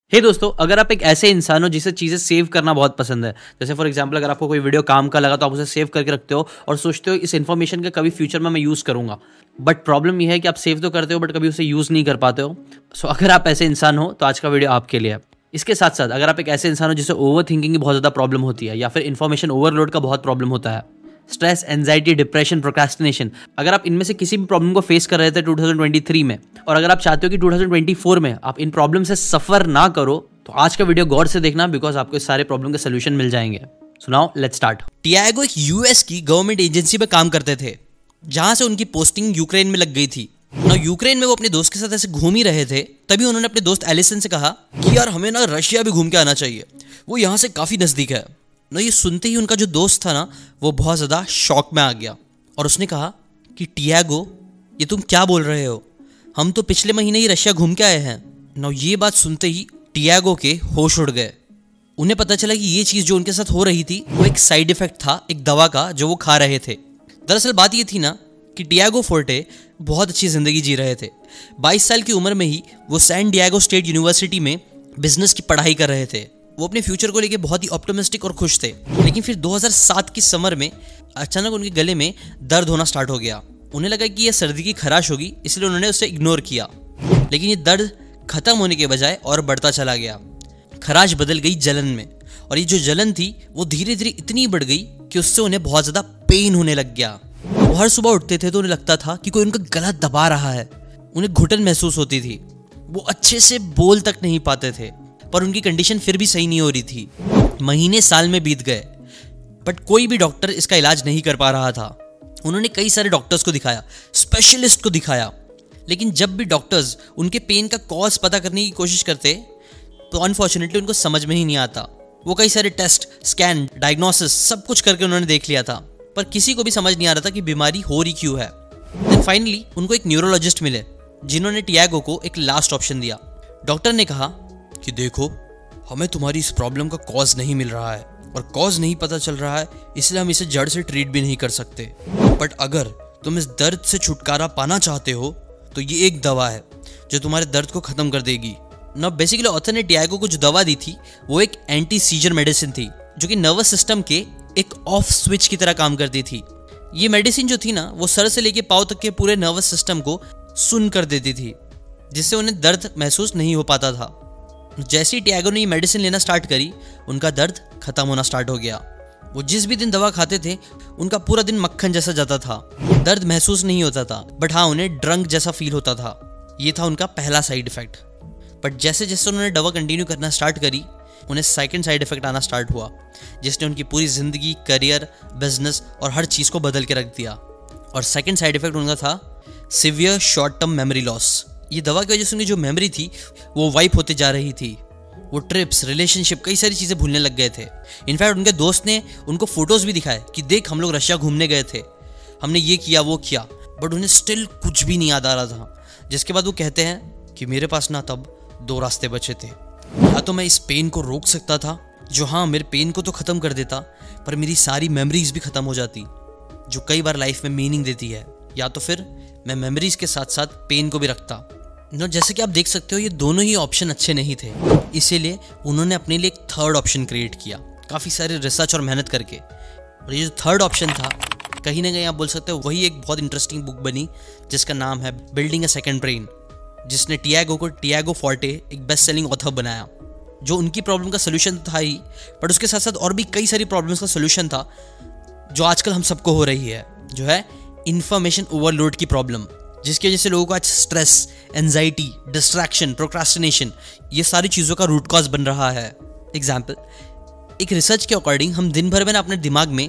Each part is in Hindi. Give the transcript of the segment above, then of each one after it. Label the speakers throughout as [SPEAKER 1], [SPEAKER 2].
[SPEAKER 1] हे दोस्तों, अगर आप एक ऐसे इंसान हो जिसे चीज़ें सेव करना बहुत पसंद है, जैसे फॉर एग्जांपल अगर आपको कोई वीडियो काम का लगा तो आप उसे सेव करके रखते हो और सोचते हो इस इन्फॉर्मेशन का कभी फ्यूचर में मैं यूज़ करूंगा। बट प्रॉब्लम यह है कि आप सेव तो करते हो बट कभी उसे यूज़ नहीं कर पाते हो। सो अगर आप ऐसे इंसान हो तो आज का वीडियो आपके लिए है। इसके साथ साथ अगर आप एक ऐसे इंसान हो जिसे ओवर थिंकिंग की बहुत ज़्यादा प्रॉब्लम होती है या फिर इन्फॉर्मेशन ओवरलोड का बहुत प्रॉब्लम होता है, स्ट्रेस, एंजाइटी, डिप्रेशन, प्रोक्रेस्टिनेशन, अगर आप इनमें से किसी भी प्रॉब्लम को फेस कर रहे थे 2023 में और अगर आप चाहते हो कि 2024 में आप इन प्रॉब्लम से सफ़र ना करो, तो आज का वीडियो गौर से देखना बिकॉज आपको इस सारे प्रॉब्लम के सोल्यूशन मिल जाएंगे। So now let's start.
[SPEAKER 2] Tiago एक यूएस की गवर्नमेंट एजेंसी में काम करते थे, जहां से उनकी पोस्टिंग यूक्रेन में लग गई थी। ना यूक्रेन में वो अपने दोस्त के साथ ऐसे घूम ही रहे थे, तभी उन्होंने अपने दोस्त एलिसन से कहा कि यार हमें ना रशिया भी घूम के आना चाहिए, वो यहाँ से काफ़ी नज़दीक है। ना ये सुनते ही उनका जो दोस्त था ना, वो बहुत ज़्यादा शॉक में आ गया और उसने कहा कि टियागो, ये तुम क्या बोल रहे हो, हम तो पिछले महीने ही रशिया घूम के आए हैं। ना ये बात सुनते ही टियागो के होश उड़ गए। उन्हें पता चला कि ये चीज़ जो उनके साथ हो रही थी वो एक साइड इफेक्ट था एक दवा का जो वो खा रहे थे। दरअसल बात ये थी ना कि टियागो फोर्टे बहुत अच्छी ज़िंदगी जी रहे थे। 22 साल की उम्र में ही वो सैन डिएगो स्टेट यूनिवर्सिटी में बिजनेस की पढ़ाई कर रहे थे। वो अपने फ्यूचर को लेके बहुत ही ऑप्टिमिस्टिक और खुश थे। लेकिन फिर 2007 की समर में अचानक उनके गले में दर्द होना स्टार्ट हो गया। उन्हें लगा कि यह सर्दी की खराश होगी, इसलिए उन्होंने उसे इग्नोर किया। लेकिन ये दर्द खत्म होने के बजाय और बढ़ता चला गया। खराश बदल गई जलन में, और ये जो जलन थी वो धीरे धीरे इतनी बढ़ गई कि उससे उन्हें बहुत ज़्यादा पेन होने लग गया। वो हर सुबह उठते थे तो उन्हें लगता था कि कोई उनका गला दबा रहा है। उन्हें घुटन महसूस होती थी। वो अच्छे से बोल तक नहीं पाते थे, पर उनकी कंडीशन फिर भी सही नहीं हो रही थी। महीने साल में बीत गए, बट कोई भी डॉक्टर इसका इलाज नहीं कर पा रहा था। उन्होंने कई सारे डॉक्टर्स को दिखाया, स्पेशलिस्ट को दिखाया, लेकिन जब भी डॉक्टर्स उनके पेन का कॉज पता करने की कोशिश करते तो अनफॉर्चुनेटली उनको समझ में ही नहीं आता। वो कई सारे टेस्ट, स्कैन, डायग्नोसिस सब कुछ करके उन्होंने देख लिया था, पर किसी को भी समझ नहीं आ रहा था कि बीमारी हो रही क्यों है। देन फाइनली उनको एक न्यूरोलॉजिस्ट मिले, जिन्होंने टियागो को एक लास्ट ऑप्शन दिया। डॉक्टर ने कहा कि देखो, हमें तुम्हारी इस प्रॉब्लम का कॉज नहीं मिल रहा है और कॉज नहीं पता चल रहा है, इसलिए हम इसे जड़ से ट्रीट भी नहीं कर सकते। बट अगर तुम इस दर्द से छुटकारा पाना चाहते हो तो ये एक दवा है जो तुम्हारे दर्द को ख़त्म कर देगी। ना बेसिकली ऑथर ने टियागो को जो दवा दी थी वो एक एंटी सीजर मेडिसिन थी, जो कि नर्वस सिस्टम के एक ऑफ स्विच की तरह काम करती थी। ये मेडिसिन जो थी ना, वो सर से लेके पाँव तक के पूरे नर्वस सिस्टम को सुन्न कर देती थी, जिससे उन्हें दर्द महसूस नहीं हो पाता था। जैसे ही टियागो ने ये मेडिसिन लेना स्टार्ट करी, उनका दर्द खत्म होना स्टार्ट हो गया। वो जिस भी दिन दवा खाते थे उनका पूरा दिन मक्खन जैसा जाता था। दर्द महसूस नहीं होता था, बट हाँ उन्हें ड्रंक जैसा फील होता था। ये था उनका पहला साइड इफेक्ट। बट जैसे जैसे उन्होंने दवा कंटिन्यू करना स्टार्ट करी, उन्हें सेकंड साइड इफेक्ट आना स्टार्ट हुआ, जिसने उनकी पूरी ज़िंदगी, करियर, बिजनेस और हर चीज़ को बदल के रख दिया। और सेकंड साइड इफेक्ट उनका था severe short term memory loss. ये दवा की वजह से उनकी जो मेमोरी थी वो वाइप होते जा रही थी। वो ट्रिप्स, रिलेशनशिप, कई सारी चीज़ें भूलने लग गए थे। इनफैक्ट उनके दोस्त ने उनको फोटोज़ भी दिखाए कि देख, हम लोग रशिया घूमने गए थे, हमने ये किया वो किया, बट उन्हें स्टिल कुछ भी नहीं याद आ रहा था। जिसके बाद वो कहते हैं कि मेरे पास ना तब 2 रास्ते बचे थे। या तो मैं इस पेन को रोक सकता था, जो हाँ मेरे पेन को तो ख़त्म कर देता, पर मेरी सारी मेमोरीज भी ख़त्म हो जाती, जो कई बार लाइफ में मीनिंग देती है। या तो फिर मैं मेमोरीज के साथ साथ पेन को भी रखता। जैसे कि आप देख सकते हो, ये दोनों ही ऑप्शन अच्छे नहीं थे, इसीलिए उन्होंने अपने लिए एक थर्ड ऑप्शन क्रिएट किया, काफ़ी सारे रिसर्च और मेहनत करके। और ये जो थर्ड ऑप्शन था, कहीं ना कहीं आप बोल सकते हो वही एक बहुत इंटरेस्टिंग बुक बनी, जिसका नाम है बिल्डिंग अ सेकंड ब्रेन, जिसने टियागो को टियागो फोर्टे एक बेस्ट सेलिंग ऑथर बनाया। जो उनकी प्रॉब्लम का सोल्यूशन था ही, बट उसके साथ साथ और भी कई सारी प्रॉब्लम्स का सोल्यूशन था, जो आजकल हम सबको हो रही है, जो है इंफॉर्मेशन ओवरलोड की प्रॉब्लम, जिसकी वजह से लोगों को आज स्ट्रेस, एंजाइटी, डिस्ट्रैक्शन, प्रोक्रास्टिनेशन, ये सारी चीज़ों का रूट कॉज बन रहा है। एग्जाम्पल, एक रिसर्च के अकॉर्डिंग हम दिन भर में ना अपने दिमाग में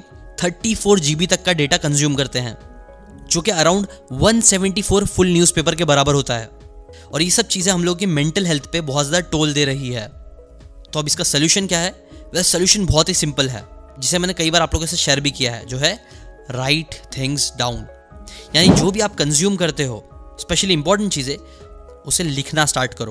[SPEAKER 2] 34 GB तक का डेटा कंज्यूम करते हैं, जो कि अराउंड 174 फुल न्यूज़पेपर के बराबर होता है। और ये सब चीज़ें हम लोगों की मेंटल हेल्थ पे बहुत ज़्यादा टोल दे रही है। तो अब इसका सोल्यूशन क्या है? वह सोल्यूशन बहुत ही सिंपल है, जिसे मैंने कई बार आप लोगों से शेयर भी किया है, जो है राइट थिंग्स डाउन। यानी जो भी आप कंज्यूम करते हो, स्पेशली इंपॉर्टेंट चीज़ें, उसे लिखना स्टार्ट करो।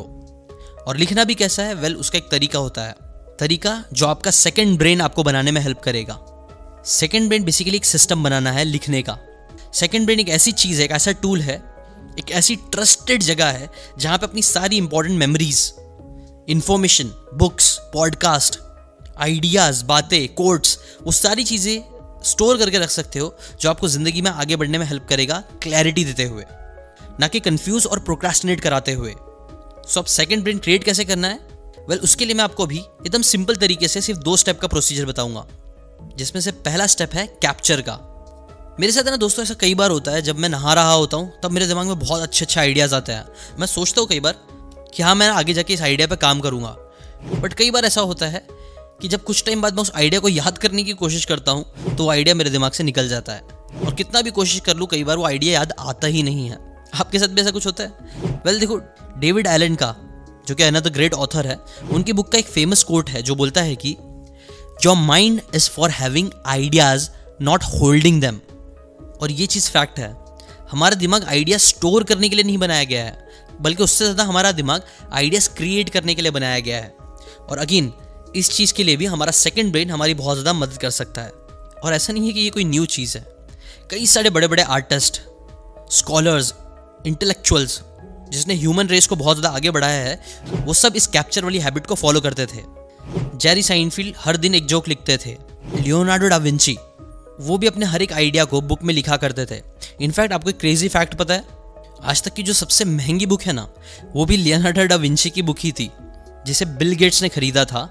[SPEAKER 2] और लिखना भी कैसा है? वेल, उसका एक तरीका होता है, तरीका जो आपका सेकंड ब्रेन आपको बनाने में हेल्प करेगा। सेकंड ब्रेन बेसिकली एक सिस्टम बनाना है लिखने का। सेकंड ब्रेन एक ऐसी चीज़ है, एक ऐसा टूल है, एक ऐसी ट्रस्टेड जगह है जहाँ पे अपनी सारी important memories information, books, podcast, ideas, बातें, कोट्स, वो सारी चीज़ें स्टोर करके रख सकते हो जो आपको ज़िंदगी में आगे बढ़ने में हेल्प करेगा, क्लैरिटी देते हुए, ना कि कंफ्यूज और प्रोक्रास्टिनेट कराते हुए। सो अब सेकंड ब्रेन क्रिएट कैसे करना है? वेल, उसके लिए मैं आपको अभी एकदम सिंपल तरीके से सिर्फ 2 स्टेप का प्रोसीजर बताऊंगा, जिसमें से पहला स्टेप है कैप्चर का। मेरे साथ है ना दोस्तों, ऐसा कई बार होता है जब मैं नहा रहा होता हूँ तब मेरे दिमाग में बहुत अच्छे आइडियाज़ आते हैं। मैं सोचता हूँ कई बार कि हाँ, मैं आगे जाके इस आइडिया पे काम करूँगा, बट कई बार ऐसा होता है कि जब कुछ टाइम बाद मैं उस आइडिया को याद करने की कोशिश करता हूँ तो वो आइडिया मेरे दिमाग से निकल जाता है, और कितना भी कोशिश कर लूँ कई बार वो आइडिया याद आता ही नहीं है। आपके साथ भी ऐसा कुछ होता है? वेल देखो, डेविड एलन का, जो कि अनदर ग्रेट ऑथर है, उनकी बुक का एक फेमस कोट है जो बोलता है कि your mind is for having ideas not holding them. और ये चीज़ फैक्ट है, हमारा दिमाग आइडिया स्टोर करने के लिए नहीं बनाया गया है, बल्कि उससे ज़्यादा हमारा दिमाग आइडियाज क्रिएट करने के लिए बनाया गया है। और अगेन, इस चीज़ के लिए भी हमारा सेकंड ब्रेन हमारी बहुत ज़्यादा मदद कर सकता है। और ऐसा नहीं है कि ये कोई न्यू चीज़ है। कई सारे बड़े बड़े आर्टिस्ट, स्कॉलर्स, इंटेलेक्चुअल्स जिसने ह्यूमन रेस को बहुत ज़्यादा आगे बढ़ाया है, वो सब इस कैप्चर वाली हैबिट को फॉलो करते थे। जेरी साइनफील्ड हर दिन एक जोक लिखते थे। लियोनार्डो डा विंची, वो भी अपने हर एक आइडिया को बुक में लिखा करते थे। इनफैक्ट आपको एक क्रेजी फैक्ट पता है? आज तक की जो सबसे महंगी बुक है ना, वो भी लियोनार्डो डा विंची की बुक ही थी, जिसे बिल गेट्स ने खरीदा था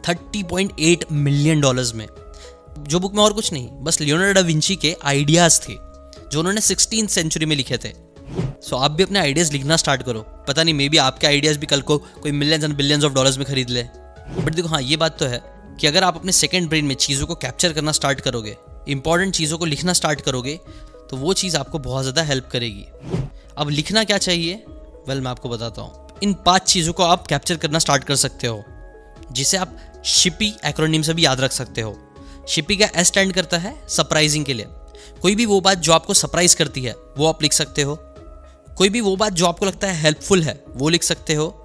[SPEAKER 2] $30.8 मिलियन में। जो बुक में और कुछ नहीं, बस लियोनार्डो डा विंची के आइडियाज़ थे जो उन्होंने 16th सेंचुरी में लिखे थे। सो आप भी अपने आइडियाज़ लिखना स्टार्ट करो। पता नहीं, मे बी आपके आइडियाज़ भी कल को कोई millions and billions of dollars में खरीद ले। बट देखो, हाँ, ये बात तो है कि अगर आप अपने सेकंड ब्रेन में चीज़ों को कैप्चर करना स्टार्ट करोगे, इंपॉर्टेंट चीज़ों को लिखना स्टार्ट करोगे, तो वो चीज़ आपको बहुत ज़्यादा हेल्प करेगी। अब लिखना क्या चाहिए? वेल, मैं आपको बताता हूँ। इन 5 चीज़ों को आप कैप्चर करना स्टार्ट कर सकते हो, जिसे आप शिपी एक्रोनिम से भी याद रख सकते हो। शिपी का एस स्टैंड करता है सरप्राइजिंग के लिए। कोई भी वो बात जो आपको सरप्राइज करती है वो आप लिख सकते हो। कोई भी वो बात जो आपको लगता है हेल्पफुल है वो लिख सकते हो।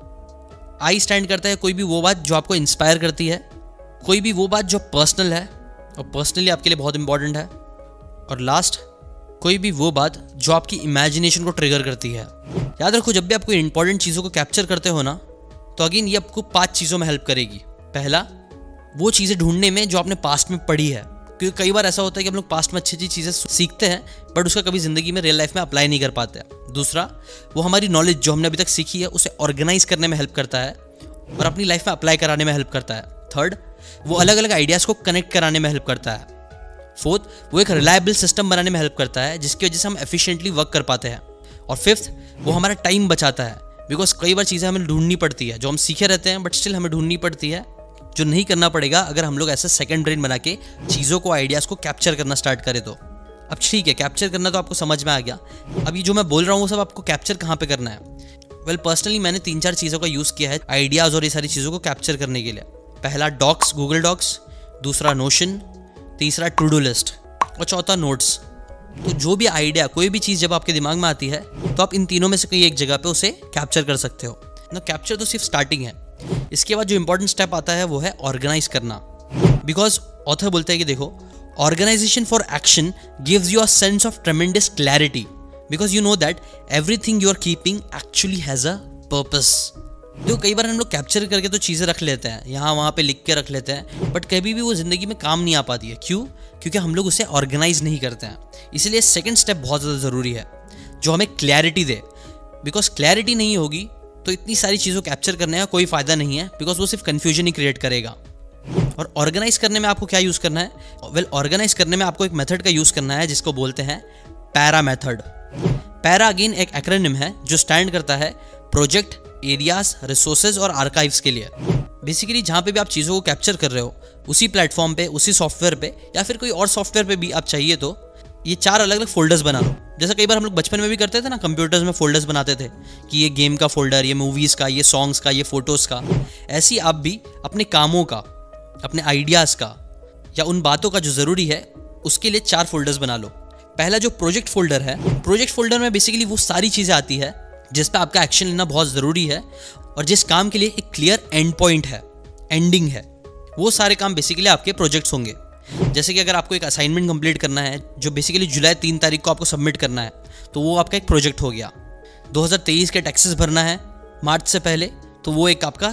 [SPEAKER 2] आई स्टैंड करता है कोई भी वो बात जो आपको इंस्पायर करती है। कोई भी वो बात जो पर्सनल है और पर्सनली आपके लिए बहुत इंपॉर्टेंट है। और लास्ट, कोई भी वो बात जो आपकी इमेजिनेशन को ट्रिगर करती है। याद रखो, जब भी आप कोई इंपॉर्टेंट चीज़ों को कैप्चर करते हो ना, तो अगेन ये आपको 5 चीज़ों में हेल्प करेगी। पहला, वो चीज़ें ढूंढने में जो आपने पास्ट में पढ़ी है, क्योंकि कई बार ऐसा होता है कि हम लोग पास्ट में अच्छी अच्छी चीज़ें सीखते हैं बट उसका कभी ज़िंदगी में रियल लाइफ में अप्लाई नहीं कर पाते। दूसरा, वो हमारी नॉलेज जो हमने अभी तक सीखी है उसे ऑर्गेनाइज करने में हेल्प करता है और अपनी लाइफ में अप्लाई कराने में हेल्प करता है। थर्ड, वो अलग अलग आइडियाज़ को कनेक्ट कराने में हेल्प करता है। फोर्थ, वो एक रिलायबल सिस्टम बनाने में हेल्प करता है जिसकी वजह से हम एफिशिएंटली वर्क कर पाते हैं। और फिफ्थ, वो हमारा टाइम बचाता है, बिकॉज कई बार चीज़ें हमें ढूंढनी पड़ती है जो हम सीखे रहते हैं बट स्टिल हमें ढूंढनी पड़ती है, जो नहीं करना पड़ेगा अगर हम लोग ऐसा सेकंड ब्रेन बना के चीज़ों को, आइडियाज़ को कैप्चर करना स्टार्ट करें तो। अब ठीक है, कैप्चर करना तो आपको समझ में आ गया। अब ये जो मैं बोल रहा हूँ वो सब आपको कैप्चर कहाँ पे करना है? वेल, पर्सनली मैंने 3-4 चीज़ों का यूज़ किया है आइडियाज़ और ये सारी चीज़ों को कैप्चर करने के लिए। पहला डॉक्स, गूगल डॉक्स, दूसरा नोशन, तीसरा टू डू लिस्ट और चौथा नोट्स। तो जो भी आइडिया, कोई भी चीज़ जब आपके दिमाग में आती है तो आप इन तीनों में से कोई एक जगह पे उसे कैप्चर कर सकते हो ना। कैप्चर तो सिर्फ स्टार्टिंग है। इसके बाद जो इंपॉर्टेंट स्टेप आता है वो है ऑर्गेनाइज करना। बिकॉज ऑथर बोलते हैं कि देखो, organisation for action gives you a sense of tremendous clarity because you know that everything you are keeping actually has a purpose. देखो, कई बार हम लोग कैप्चर करके तो चीज़ें रख लेते हैं, यहाँ वहाँ पे लिख के रख लेते हैं, बट कभी भी वो ज़िंदगी में काम नहीं आ पाती है। क्यों? क्योंकि हम लोग उसे ऑर्गेनाइज नहीं करते हैं। इसलिए सेकंड स्टेप बहुत ज़्यादा ज़रूरी है जो हमें क्लैरिटी दे। बिकॉज क्लैरिटी नहीं होगी तो इतनी सारी चीज़ों कैप्चर करने का कोई फ़ायदा नहीं है, बिकॉज वो सिर्फ कन्फ्यूजन ही क्रिएट करेगा। और ऑर्गेनाइज करने में आपको क्या यूज़ करना है? वेल, ऑर्गेनाइज करने में आपको एक मेथड का यूज़ करना है जिसको बोलते हैं पैरा मेथड। पैरा अगेन एक एक्रोनिम है जो स्टैंड करता है प्रोजेक्ट, एरियाज, रिसोर्सेज और आर्काइव्स के लिए। बेसिकली जहाँ पे भी आप चीज़ों को कैप्चर कर रहे हो उसी प्लेटफॉर्म पे, उसी सॉफ्टवेयर पे या फिर कोई और सॉफ्टवेयर पे भी आप चाहिए तो ये 4 अलग अलग फोल्डर्स बना लो। जैसा कई बार हम लोग बचपन में भी करते थे ना, कंप्यूटर्स में फोल्डर्स बनाते थे कि ये गेम का फोल्डर, ये मूवीज़ का, ये सॉन्ग्स का, ये फोटोज़ का। ऐसे ही आप भी अपने कामों का, अपने आइडियाज़ का या उन बातों का जो ज़रूरी है उसके लिए 4 फोल्डर्स बना लो। पहला जो प्रोजेक्ट फोल्डर है, प्रोजेक्ट फोल्डर में बेसिकली वो सारी चीज़ें आती है जिस पे आपका एक्शन लेना बहुत ज़रूरी है और जिस काम के लिए एक क्लियर एंड पॉइंट है, एंडिंग है, वो सारे काम बेसिकली आपके प्रोजेक्ट्स होंगे। जैसे कि अगर आपको एक असाइनमेंट कंप्लीट करना है जो बेसिकली जुलाई 3 तारीख को आपको सबमिट करना है, तो वो आपका एक प्रोजेक्ट हो गया। 2023 के टैक्सेस भरना है मार्च से पहले, तो वो एक आपका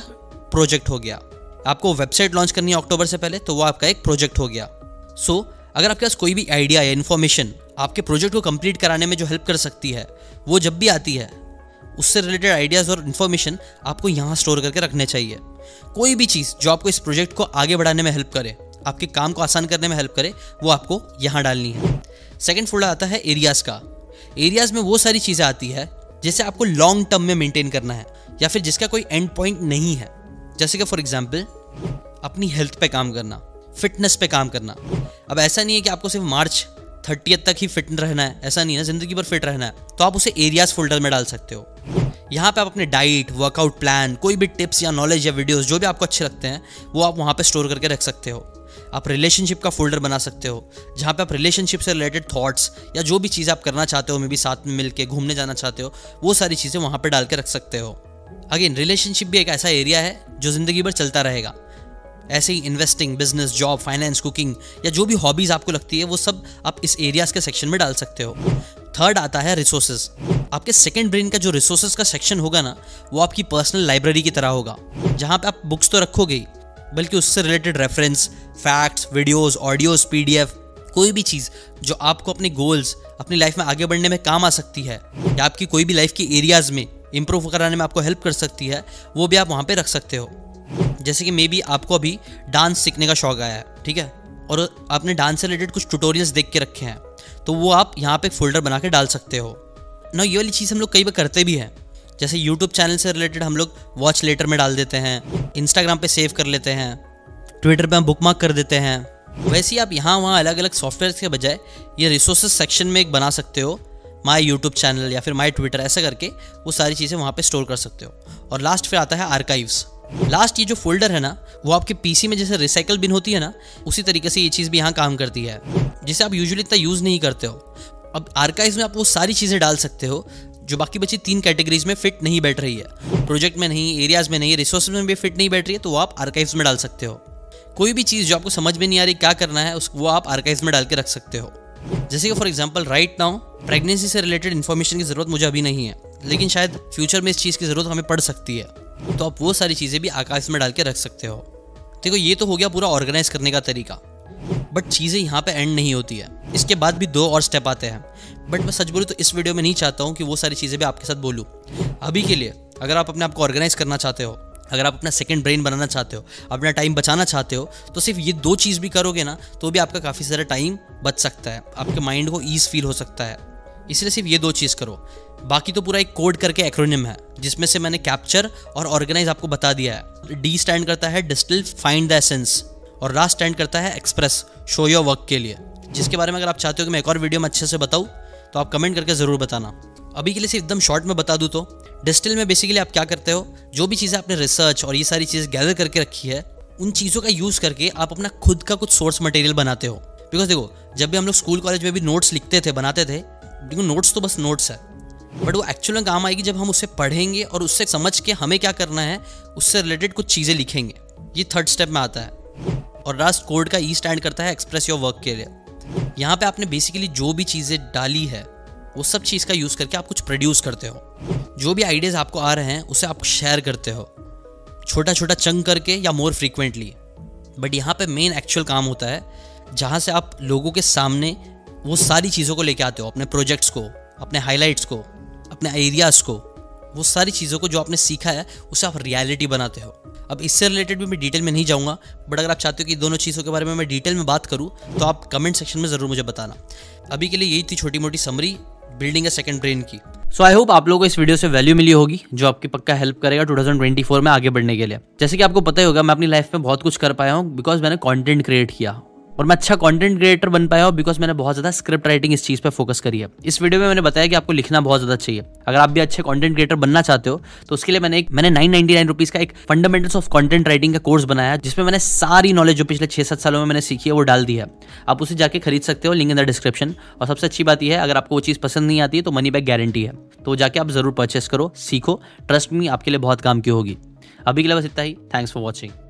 [SPEAKER 2] प्रोजेक्ट हो गया। आपको वेबसाइट लॉन्च करनी है अक्टूबर से पहले, तो वो आपका एक प्रोजेक्ट हो गया। सो अगर आपके पास कोई भी आइडिया या इन्फॉर्मेशन आपके प्रोजेक्ट को कंप्लीट कराने में जो हेल्प कर सकती है, वो जब भी आती है, उससे रिलेटेड आइडियाज़ और इन्फॉर्मेशन आपको यहाँ स्टोर करके रखने चाहिए। कोई भी चीज़ जो आपको इस प्रोजेक्ट को आगे बढ़ाने में हेल्प करे, आपके काम को आसान करने में हेल्प करे, वो आपको यहाँ डालनी है। सेकेंड फोल्डर आता है एरियाज़ का। एरियाज़ में वो सारी चीज़ें आती है जिसे आपको लॉन्ग टर्म में मेंटेन करना है या फिर जिसका कोई एंड पॉइंट नहीं है। जैसे कि फॉर एग्जांपल अपनी हेल्थ पे काम करना, फिटनेस पे काम करना। अब ऐसा नहीं है कि आपको सिर्फ मार्च 30 तक ही फिट रहना है, ऐसा नहीं है, ज़िंदगी भर फिट रहना है, तो आप उसे एरियाज़ फोल्डर में डाल सकते हो। यहाँ पे आप अपने डाइट, वर्कआउट प्लान, कोई भी टिप्स या नॉलेज या वीडियोस जो भी आपको अच्छे लगते हैं वो आप वहाँ पे स्टोर करके रख सकते हो। आप रिलेशनशिप का फोल्डर बना सकते हो जहाँ पे आप रिलेशनशिप से रिलेटेड थॉट्स या जो भी चीज़ें आप करना चाहते हो, मे बी साथ में मिलके घूमने जाना चाहते हो, वो सारी चीज़ें वहाँ पे डाल के रख सकते हो। अगेन रिलेशनशिप भी एक ऐसा एरिया है जो ज़िंदगी भर चलता रहेगा। ऐसे ही investing, business, job, finance, cooking या जो भी हॉबीज़ आपको लगती है वो सब आप इस एरियाज़ के सेक्शन में डाल सकते हो। थर्ड आता है रिसोर्सेज। आपके सेकंड ब्रेन का जो रिसोर्सेज का सेक्शन होगा ना, वो आपकी पर्सनल लाइब्रेरी की तरह होगा, जहाँ पे आप बुक्स तो रखोगे ही, बल्कि उससे related reference, facts, videos, audios, PDF, कोई भी चीज़ जो आपको अपने गोल्स, अपनी लाइफ में आगे बढ़ने में काम आ सकती है या आपकी कोई भी लाइफ की एरियाज़ में इंप्रूव कराने में आपको हेल्प कर सकती है, वो भी आप वहाँ पे रख सकते हो। जैसे कि मे बी आपको अभी डांस सीखने का शौक आया है, ठीक है, और आपने डांस से रिलेटेड कुछ ट्यूटोरियल्स देख के रखे हैं, तो वो आप यहाँ पे एक फोल्डर बना के डाल सकते हो ना। ये वाली चीज़ हम लोग कई बार करते भी हैं, जैसे यूट्यूब चैनल से रिलेटेड हम लोग वॉच लेटर में डाल देते हैं, इंस्टाग्राम पे सेव कर लेते हैं, ट्विटर पे हम बुकमार्क कर देते हैं। वैसे ही आप यहाँ वहाँ अलग अलग सॉफ्टवेयर के बजाय ये रिसोर्सेज सेक्शन में एक बना सकते हो, माई यूट्यूब चैनल या फिर माई ट्विटर, ऐसा करके वो सारी चीज़ें वहाँ पे स्टोर कर सकते हो। और लास्ट फिर आता है आर्काइव्स। लास्ट ये जो फोल्डर है ना, वो आपके पीसी में जैसे रिसाइकल बिन होती है ना, उसी तरीके से ये चीज़ भी यहाँ काम करती है, जिसे आप यूजुअली इतना यूज़ नहीं करते हो। अब आर्काइव्स में आप वो सारी चीज़ें डाल सकते हो जो बाकी बची 3 कैटेगरीज में फिट नहीं बैठ रही है, प्रोजेक्ट में नहीं, एरियाज़ में नहीं, रिसोर्स में भी फिट नहीं बैठ रही है, तो वो आप आर्काइव्स में डाल सकते हो। कोई भी चीज़ जो आपको समझ में नहीं आ रही क्या करना है, वो आप आर्काइव्स में डाल के रख सकते हो। जैसे कि for example right now pregnancy से रिलेटेड इन्फॉर्मेशन की ज़रूरत मुझे अभी नहीं है, लेकिन शायद फ्यूचर में इस चीज़ की ज़रूरत हमें पड़ सकती है, तो आप वो सारी चीज़ें भी आर्काइव्स में डाल के रख सकते हो। देखो ये तो हो गया पूरा ऑर्गेनाइज करने का तरीका, बट चीज़ें यहाँ पे एंड नहीं होती है, इसके बाद भी 2 और स्टेप आते हैं। बट मैं सच बोलूँ तो इस वीडियो में नहीं चाहता हूँ कि वो सारी चीज़ें भी आपके साथ बोलूँ। अभी के लिए अगर आप अपने आप को ऑर्गेनाइज करना चाहते हो, अगर आप अपना सेकंड ब्रेन बनाना चाहते हो, अपना टाइम बचाना चाहते हो, तो सिर्फ ये 2 चीज़ भी करोगे ना, तो भी आपका काफ़ी सारा टाइम बच सकता है, आपके माइंड को ईज फील हो सकता है। इसलिए सिर्फ ये 2 चीज़ करो। बाकी तो पूरा एक कोड करके एक्रोनिम है, जिसमें से मैंने कैप्चर और ऑर्गेनाइज आपको बता दिया है। डी स्टैंड करता है डिस्टिल, फाइंड द एसेंस, और रास्ट स्टैंड करता है एक्सप्रेस, शो योर वर्क के लिए, जिसके बारे में अगर आप चाहते हो कि मैं एक और वीडियो में अच्छे से बताऊँ तो आप कमेंट करके ज़रूर बताना। अभी के लिए सिर्फ एकदम शॉर्ट में बता दूँ तो डिस्टिल में बेसिकली आप क्या करते हो, जो भी चीज़ें आपने रिसर्च और ये सारी चीज़ें गैदर करके रखी है, उन चीज़ों का यूज़ करके आप अपना खुद का कुछ सोर्स मटेरियल बनाते हो। बिकॉज देखो, जब भी हम लोग स्कूल कॉलेज में भी नोट्स लिखते थे, बनाते थे, देखो नोट्स तो बस नोट्स है, बट वो एक्चुअल में काम आएगी जब हम उससे पढ़ेंगे और उससे समझ के हमें क्या करना है उससे रिलेटेड कुछ चीज़ें लिखेंगे। ये 3rd स्टेप में आता है। और लास्ट कोड का ई स्टैंड करता है एक्सप्रेस योर वर्क के लिए। यहाँ पे आपने बेसिकली जो भी चीज़ें डाली है वो सब चीज़ का यूज़ करके आप कुछ प्रोड्यूस करते हो। जो भी आइडियाज़ आपको आ रहे हैं उसे आप शेयर करते हो, छोटा छोटा चंक करके या मोर फ्रीक्वेंटली। बट यहाँ पे मेन एक्चुअल काम होता है जहाँ से आप लोगों के सामने वो सारी चीज़ों को लेके आते हो, अपने प्रोजेक्ट्स को, अपने हाइलाइट्स को, अपने एरियाज़ को, वो सारी चीज़ों को जो आपने सीखा है उसे आप रियलिटी बनाते हो। अब इससे रिलेटेड भी मैं डिटेल में नहीं जाऊँगा, बट अगर आप चाहते हो कि दोनों चीज़ों के बारे में मैं डिटेल में बात करूँ तो आप कमेंट सेक्शन में ज़रूर मुझे बताना। अभी के लिए यही थी छोटी मोटी summary building a second brain की।
[SPEAKER 1] सो आई होप आप लोगों को इस वीडियो से वैल्यू मिली होगी, जो आपकी पक्का हेल्प करेगा 2024 में आगे बढ़ने के लिए। जैसे कि आपको पता ही होगा, मैं अपनी लाइफ में बहुत कुछ कर पाया हूँ बिकॉज मैंने कंटेंट क्रिएट किया, और मैं अच्छा कंटेंट क्रिएटर बन पाया हूँ बिकॉज मैंने बहुत ज़्यादा स्क्रिप्ट राइटिंग इस चीज़ पे फोकस करी है। इस वीडियो में मैंने बताया कि आपको लिखना बहुत ज़्यादा चाहिए। अगर आप भी अच्छे कंटेंट क्रिएटर बनना चाहते हो तो उसके लिए मैंने 999 रुपीज़ का एक फंडामेंटल्स ऑफ कंटेंट राइटिंग का कोर्स बनाया, जिसमें मैंने सारी नॉलेज जो पिछले 6-7 सालों में मैंने सीखी है वो डाल दी है। आप उसे जाके खरीद सकते हो, लिंक इन द डिस्क्रिप्शन। और सबसे अच्छी बात यह है, अगर आपको वो चीज़ पसंद नहीं आती है तो मनी बैक गारंटी है, तो जाके आप जरूर परचेस करो, सीखो, ट्रस्ट मी आपके लिए बहुत काम की होगी। अभी के लिए बस इतना ही। Thanks for watching.